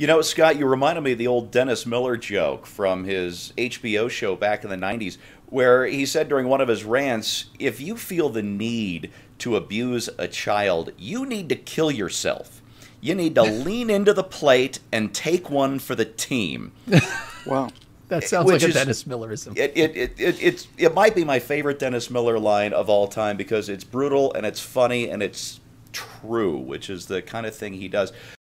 You know, Scott, you reminded me of the old Dennis Miller joke from his HBO show back in the 90s, where he said during one of his rants, if you feel the need to abuse a child, you need to kill yourself. You need to lean into the plate and take one for the team. Wow. That sounds like a Dennis Millerism. It might be my favorite Dennis Miller line of all time because it's brutal and it's funny and it's true, which is the kind of thing he does.